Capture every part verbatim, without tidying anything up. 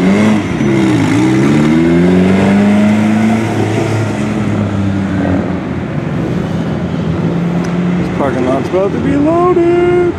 Parking lot's about to be loaded.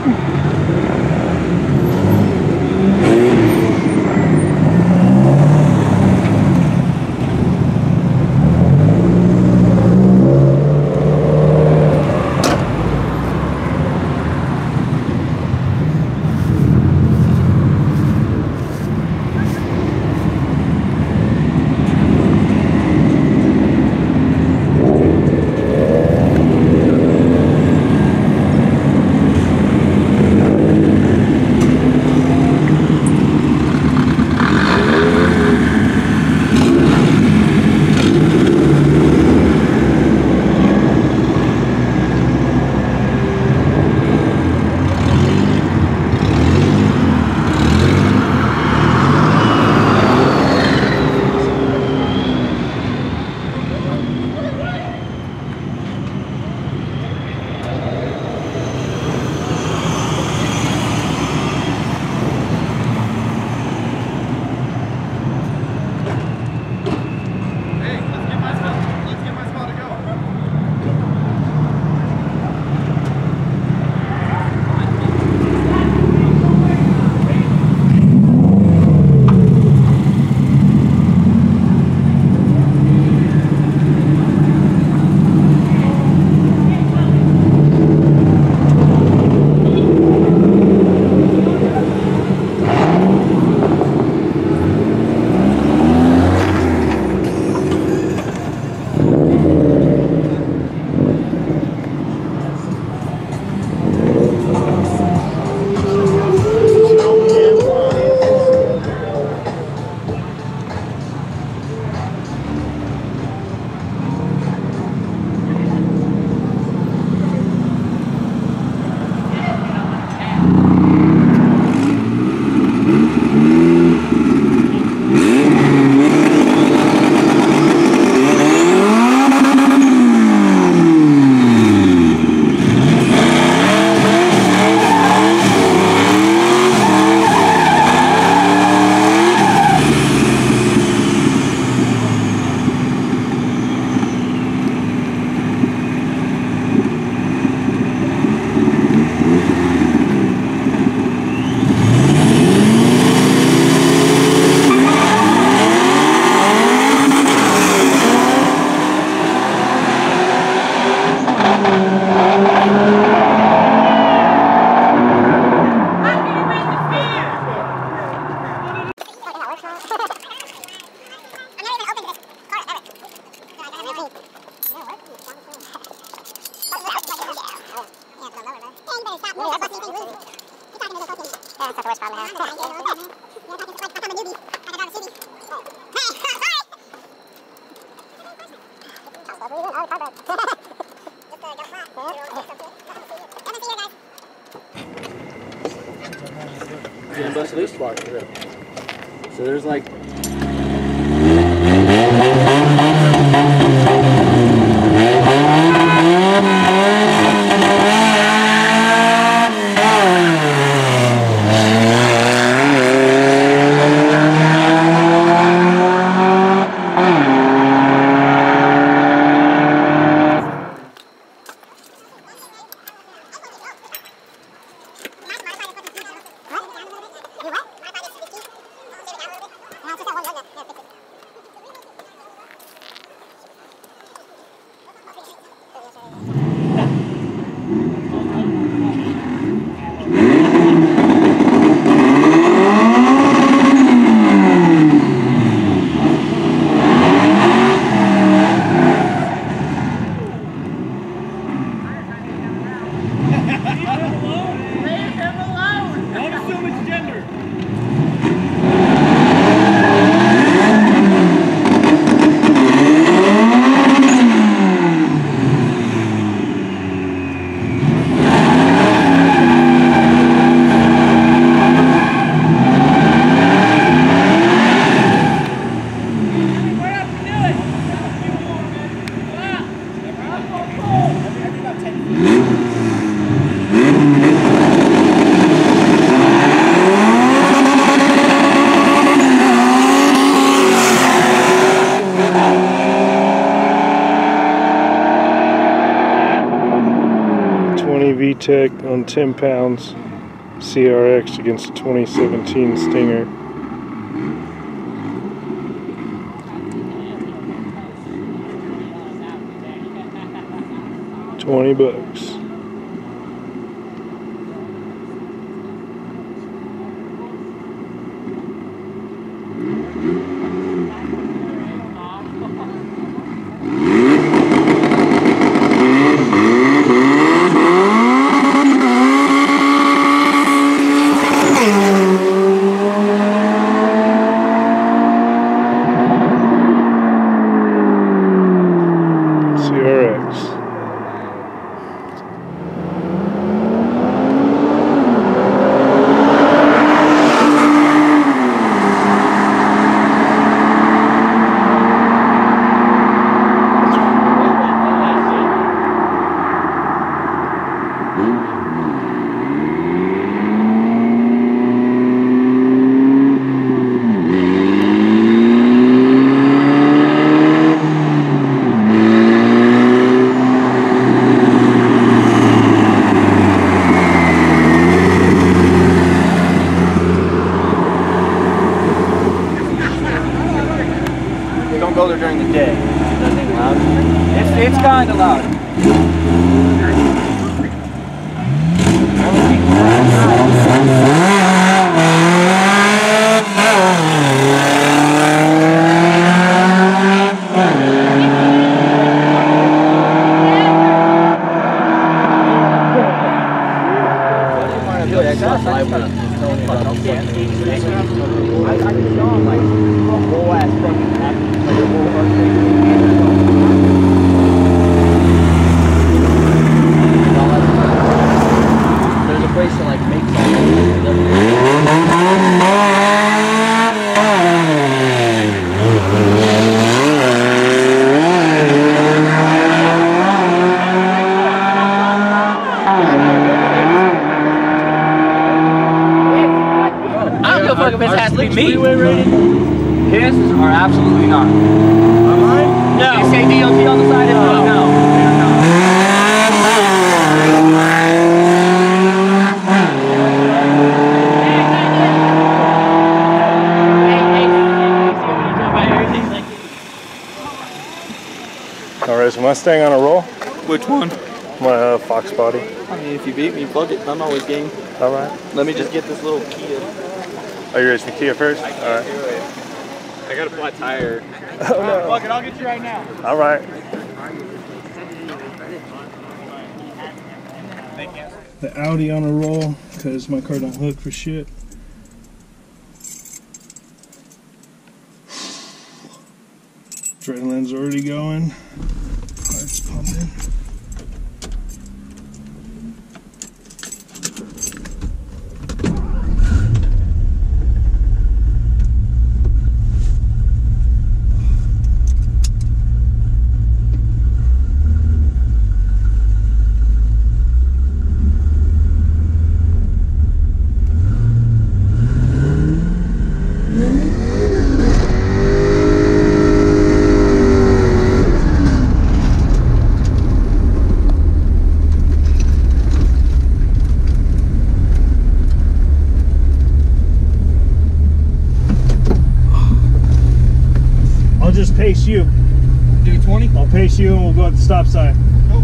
That's not the worst problem I have. I'm a newbie. I got out of the city. Hey, sorry! What are you doing? Oh, carpet. Just uh, go flat. Come and see you guys. Yeah, bust loose bar through. So there's like What? Tech on ten pounds C R X against a twenty seventeen Stinger. twenty bucks. C R X. Don't go there during the day. Is that thing loud? It's, it's kind of loud. If it has to be me. His are absolutely not. Am I? No. They say D O T on the side of it? No. Alright, is Mustang on a roll? Which one? My uh, Fox body. I mean, if you beat me, plug it. I'm always game. Alright. Let me just get this little Kia. Are you racing the Kia first? Alright. I got a flat tire. Oh no. Fuck it, I'll get you right now. Alright. The Audi on a roll because my car don't hook for shit. Adrenaline's already going. Heart's pumping. Just pace you. Do twenty? I'll pace you and we'll go at the stop sign. Nope.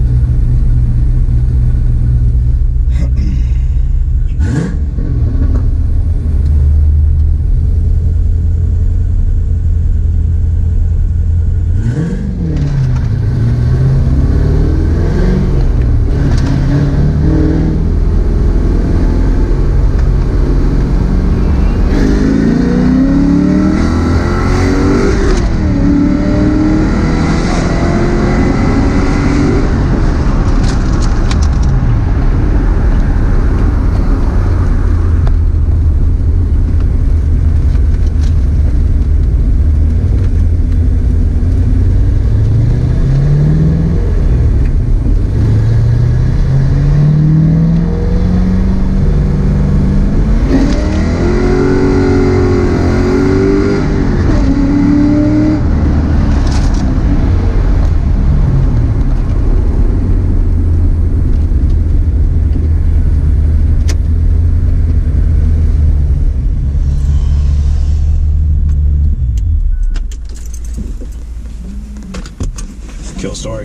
story.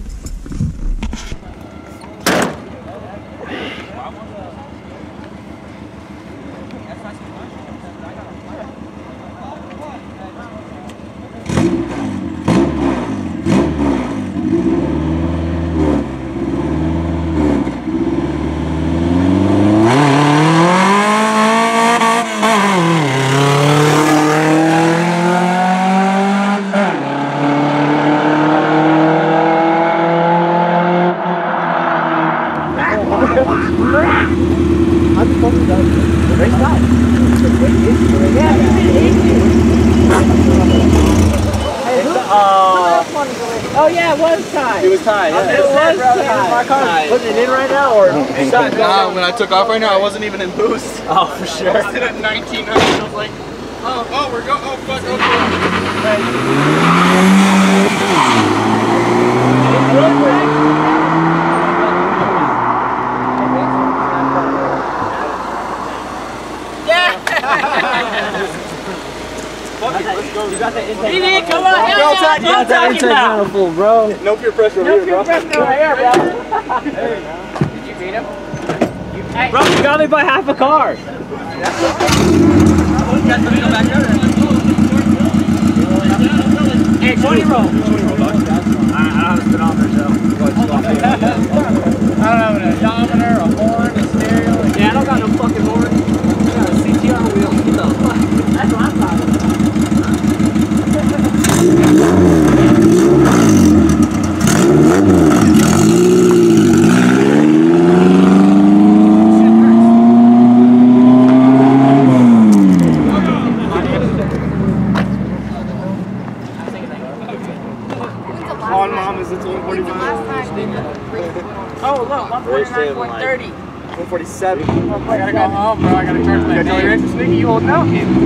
Oh yeah, it was tied. It was tied. Yeah. It was tied. My car's putting it in right now, or nah, when I took off right now, I wasn't even in boost. Oh, for sure. I was at nineteen hundred. I was like, oh, oh, we're going. Oh, fuck. Okay. Let's go. You got that intake. He did, come on, Bro, hell yeah, you got that intake manifold, bro. No pure pressure over No here, pure bro. pressure over here, bro. Did you beat him? You, hey. Bro, you got me by half a car. That's hey, twenty roll. twenty roll, dog. I don't have a speedometer, so. I don't have an odometer, a horn, a stereo. Yeah, I don't got no fucking horn. I got a C T R wheel. What the fuck? That's what I'm talking about. On mom, is it one forty-five? Oh, look, one forty-nine point three zero. one forty-seven. I gotta go home, bro. I gotta charge my Tell your interest, nigga, you holding out, kid.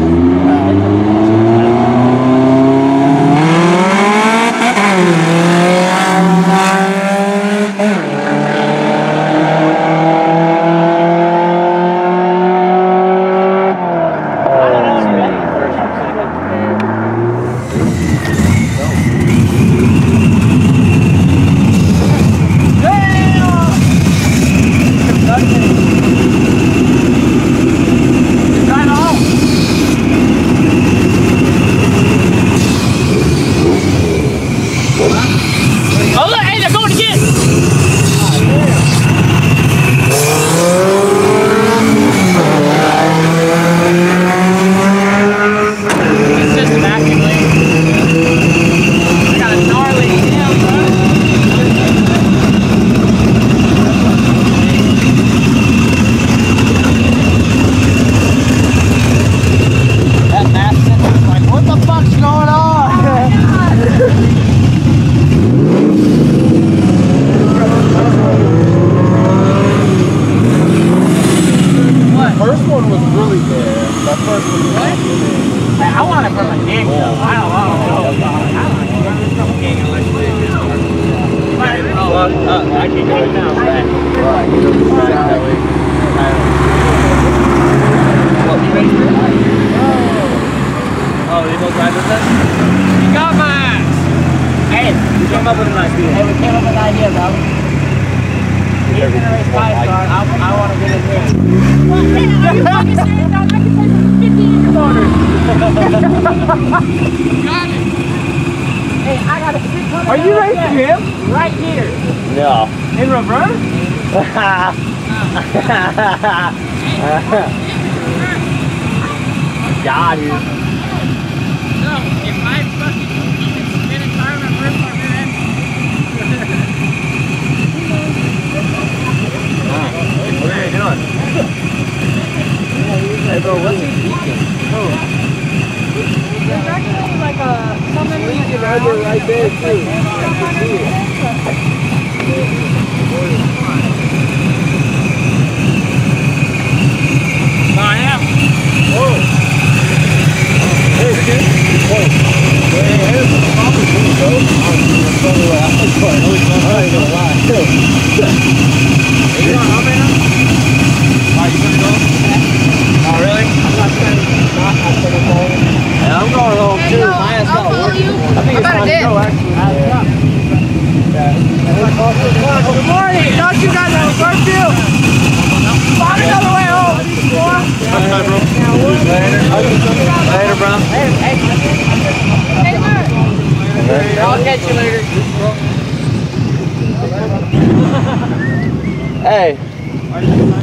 Are you racing him? Right here. No. In reverse? God, you. No, if I fucking even spin a tire and reverse my rear end. What are you doing? Hey bro, what's he speaking? Oh. There's actually like a something Legion over right there too. I am. Whoa. Hey, kid. Whoa. Hey, here's the problem, bro. I'm going to lie. I'm gonna lie. You going home right now? Are you gonna go? Oh, really? I'm not trying to. Not, I'm gonna go. Yeah, I'm going home too. My ass got work. I think it's time to go, actually. Yeah. Hey.